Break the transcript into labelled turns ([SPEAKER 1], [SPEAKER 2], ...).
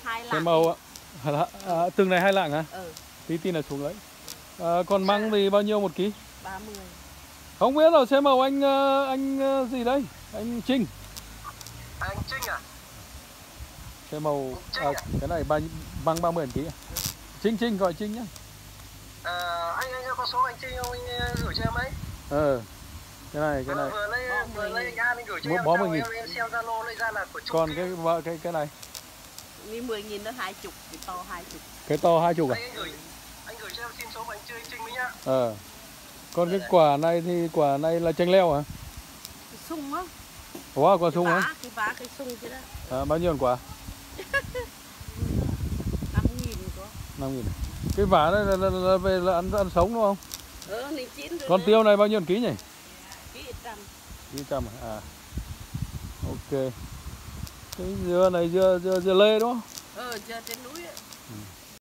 [SPEAKER 1] 2
[SPEAKER 2] Cái
[SPEAKER 1] lạng.
[SPEAKER 2] màu từng này 2 lạng hả? Tí là xuống đấy. Còn măng thì bao nhiêu một ký?
[SPEAKER 1] 30.
[SPEAKER 2] Không biết rồi, xem màu anh gì đấy? Anh Trinh.
[SPEAKER 3] Anh Trinh à?
[SPEAKER 2] Xem màu cái này măng 30 ký à? Trinh gọi Trinh nhá.
[SPEAKER 3] Anh có số anh Trinh không, anh gửi cho em ấy.
[SPEAKER 2] Cái này.
[SPEAKER 3] Vừa lấy anh An anh gửi cho em.
[SPEAKER 2] 40.000.
[SPEAKER 3] Em xem Zalo lấy ra là của Trung.
[SPEAKER 2] Còn cái này.
[SPEAKER 1] Đi 10.000 đó 20, cái to 20.
[SPEAKER 2] Cái to 20 à?
[SPEAKER 3] Anh gửi cho em xin số của anh Trinh mới nhá.
[SPEAKER 2] Còn cái quả này là chanh leo hả?
[SPEAKER 1] Cái sung á.
[SPEAKER 2] Ủa, quả sung hả?
[SPEAKER 1] Cái vá cái sung chứ đó.
[SPEAKER 2] Bao nhiêu quả?
[SPEAKER 1] 5.000 có.
[SPEAKER 2] 5.000. Cái vả này là về là ăn sống đúng không?
[SPEAKER 1] Mình chín rồi.
[SPEAKER 2] Con tiêu này bao nhiêu ký nhỉ?
[SPEAKER 1] Ký 100.
[SPEAKER 2] Ký 100 à? Ok. Cái dưa này dưa lê đúng không?
[SPEAKER 1] Dưa trên núi ấy.